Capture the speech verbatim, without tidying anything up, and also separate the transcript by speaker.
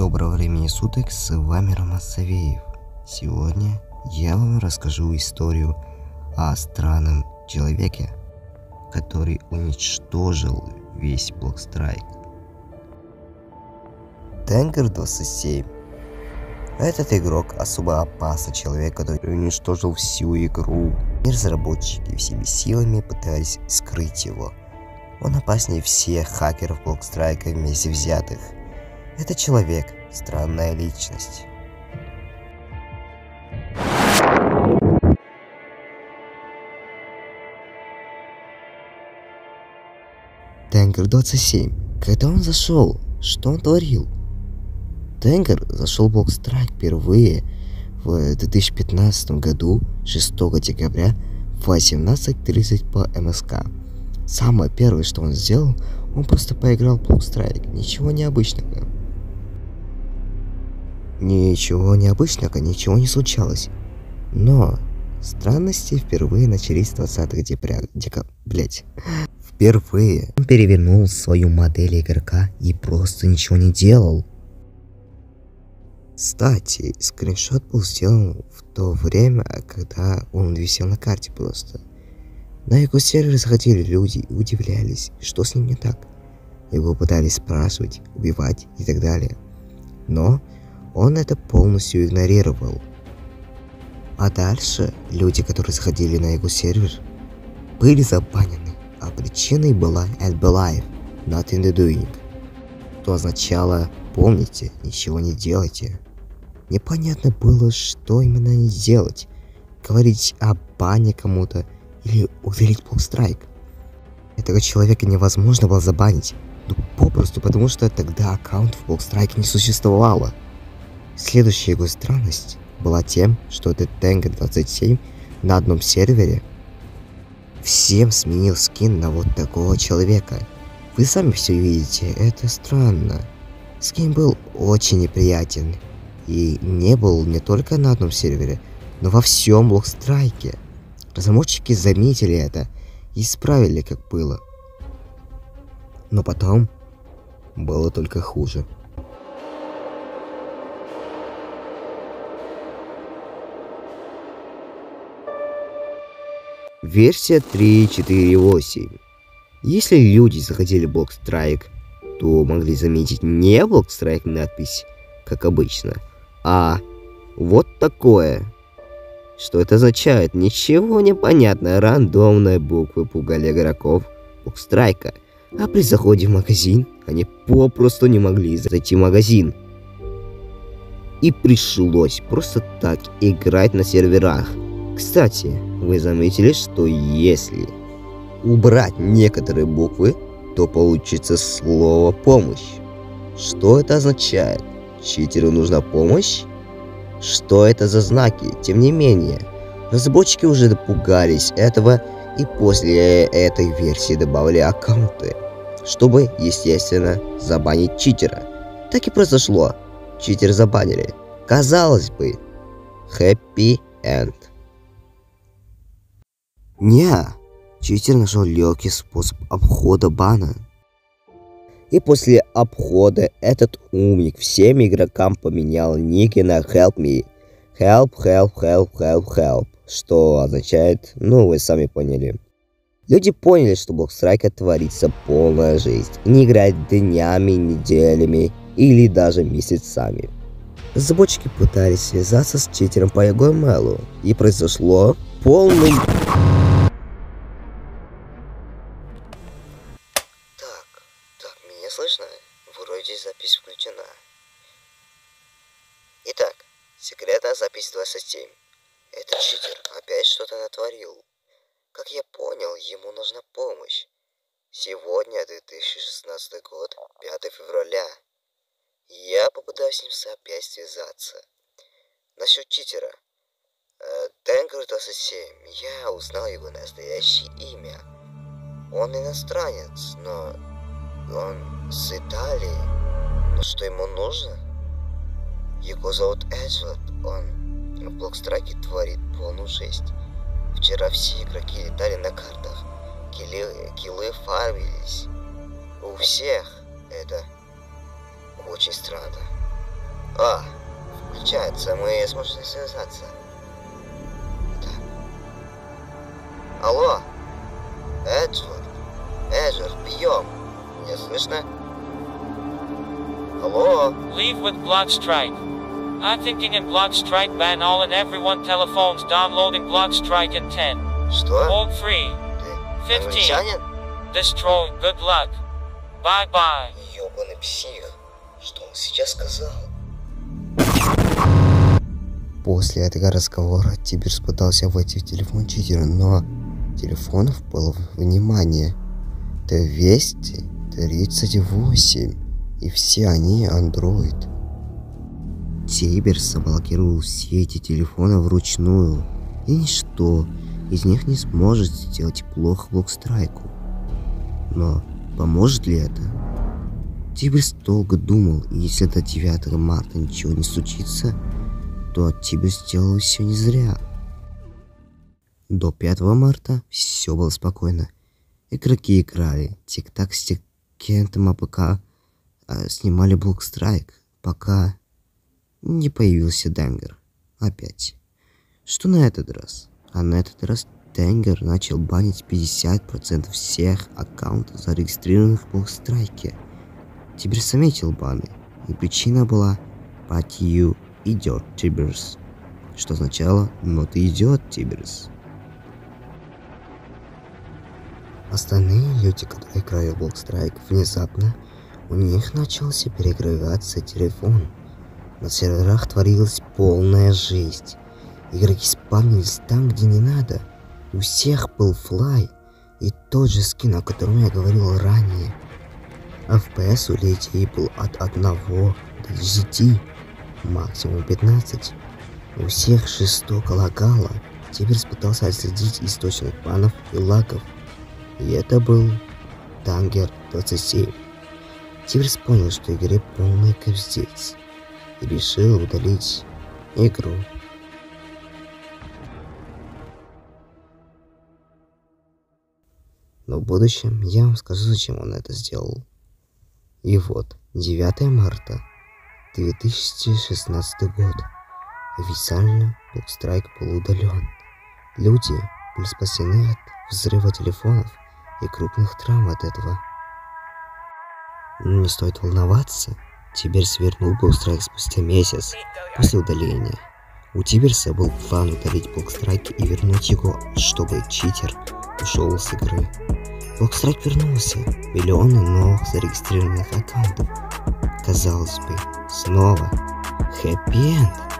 Speaker 1: Доброго времени суток, с вами Роман Савеев. Сегодня я вам расскажу историю о странном человеке, который уничтожил весь Блокстрайк. Тенгер двадцать семь. Этот игрок особо опасный человек, который уничтожил всю игру. И разработчики всеми силами пытались скрыть его. Он опаснее всех хакеров Блокстрайка вместе взятых. Это человек, странная личность. Тенгер двадцать семь. Когда он зашел, что он творил? Тенгер зашел в Блокстрайк впервые в две тысячи пятнадцатом году, шестого декабря в восемнадцать тридцать по эм эс ка. Самое первое, что он сделал, он просто поиграл в Блокстрайк. Ничего необычного. Ничего необычного, ничего не случалось. Но странности впервые начались двадцатого декабря. Дека... Блять. Впервые он перевернул свою модель игрока и просто ничего не делал. Кстати, скриншот был сделан в то время, когда он висел на карте просто. На его сервер заходили люди и удивлялись, что с ним не так. Его пытались спрашивать, убивать и так далее. Но он это полностью игнорировал. А дальше люди, которые заходили на его сервер, были забанены, а причиной была at be live, not in the doing, что означало помните, ничего не делайте. Непонятно было, что именно не делать, говорить о бане кому-то или удалить Блокстрайк. Этого человека невозможно было забанить, ну попросту потому, что тогда аккаунт в Блокстрайке не существовало. Следующая его странность была тем, что этот Тенгер двадцать семь на одном сервере всем сменил скин на вот такого человека. Вы сами все видите, это странно. Скин был очень неприятен и не был не только на одном сервере, но во всем Блокстрайке. Разработчики заметили это и исправили, как было. Но потом было только хуже. Версия три точка четыре точка восемь. Если люди заходили в Блокстрайк, то могли заметить не Блокстрайк надпись, как обычно, а вот такое. Что это означает? Ничего не понятно. Рандомные буквы пугали игроков Блокстрайка. А при заходе в магазин они попросту не могли зайти в магазин. И пришлось просто так играть на серверах. Кстати, вы заметили, что если убрать некоторые буквы, то получится слово «помощь». Что это означает? Читеру нужна помощь? Что это за знаки? Тем не менее, разработчики уже допугались этого и после этой версии добавили аккаунты, чтобы, естественно, забанить читера. Так и произошло. Читер забанили. Казалось бы, happy end. Не, читер нашел легкий способ обхода бана. И после обхода этот умник всем игрокам поменял ники на help me. Help, help, help, help, help. Что означает, ну вы сами поняли. Люди поняли, что в Блокстрайке творится полная жизнь. Не играть днями, неделями или даже месяцами. Разработчики пытались связаться с читером по его имейлу. И произошло полный... Слышно? Вроде запись включена. Итак, секретная запись двадцать семь. Этот читер опять что-то натворил. Как я понял, ему нужна помощь. Сегодня две тысячи шестнадцатый год, пятое февраля. Я попытаюсь с ним опять связаться. Насчет читера. Тенгер двадцать семь. Я узнал его настоящее имя. Он иностранец, но... Он с Италии. Но что ему нужно? Его зовут Эджвард. Он в Блокстрайке творит полную жесть. Вчера все игроки летали на картах. Киллы, киллы фармились. У всех это очень странно. А, включается, мы сможем связаться. Так. Алло, Эджвард, Эджвард, бьем. Меня слышно? Алло?
Speaker 2: Leave with Blockstrike. I'm thinking in Blockstrike ban all and everyone telephones downloading Blockstrike in ten.
Speaker 1: Что?
Speaker 2: Hold free.
Speaker 1: Ты
Speaker 2: fifteen.
Speaker 1: англичанин?
Speaker 2: Destroy. Good luck. Bye-bye.
Speaker 1: Ёбаный псих. Что он сейчас сказал? После этого разговора Тиберс пытался войти в телефон читера, но телефонов было внимание двести тридцать восемь, и все они Android. Тиберс заблокировал все эти телефоны вручную, и ничто из них не сможет сделать плохо Блокстрайку. Но поможет ли это? Тиберс долго думал, и если до девятого марта ничего не случится, то Тиберс сделал все не зря. До пятого марта все было спокойно. Игроки играли тик-так с Кентом АПК, а снимали Блокстрайк, пока не появился Дэнгер. Опять. Что на этот раз? А на этот раз Дэнгер начал банить пятьдесят процентов всех аккаунтов, зарегистрированных в Блокстрайке. Тиберс заметил баны, и причина была «But you идет, Тиберс», что означало «но ты идет, Тиберс». Остальные люди, которые играли в Блокстрайк, внезапно у них начался перегреваться телефон. На серверах творилась полная жизнь. Игроки спавнились там, где не надо. У всех был флай и тот же скин, о котором я говорил ранее. эф пи эс у людей был от одного до десяти, максимум пятнадцать. У всех жестоко лагало. Теперь пытался отследить источник банов и лагов. И это был Тангер двадцать семь. Тиберс понял, что игре полный капздец, и решил удалить игру. Но в будущем я вам скажу, зачем он это сделал. И вот, девятого марта две тысячи шестнадцатый год. Официально Блокстрайк был удален. Люди были спасены от взрыва телефонов и крупных травм от этого. Но не стоит волноваться. Тиберс вернул Блокстрайк спустя месяц после удаления. У Тиберса был план удалить Блокстрайк и вернуть его, чтобы читер ушел с игры. Блокстрайк вернулся. Миллионы новых зарегистрированных аккаунтов. Казалось бы, снова хэппи-энд.